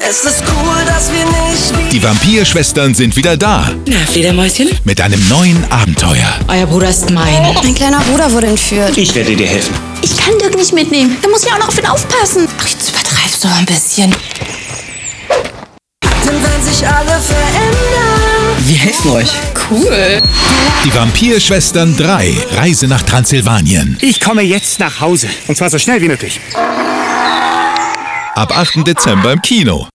Es ist cool, dass wir nicht... Die Vampirschwestern sind wieder da. Na, Fledermäuschen? Mit einem neuen Abenteuer. Euer Bruder ist mein. Mein kleiner Bruder wurde entführt. Ich werde dir helfen. Ich kann Dirk nicht mitnehmen. Da muss ich auch noch auf ihn aufpassen. Ach, jetzt übertreibst du mal ein bisschen. Denn wenn sich alle verändern... Wir helfen euch. Cool. Die Vampirschwestern 3. Reise nach Transsilvanien. Ich komme jetzt nach Hause. Und zwar so schnell wie möglich. Ab 8. Dezember im Kino.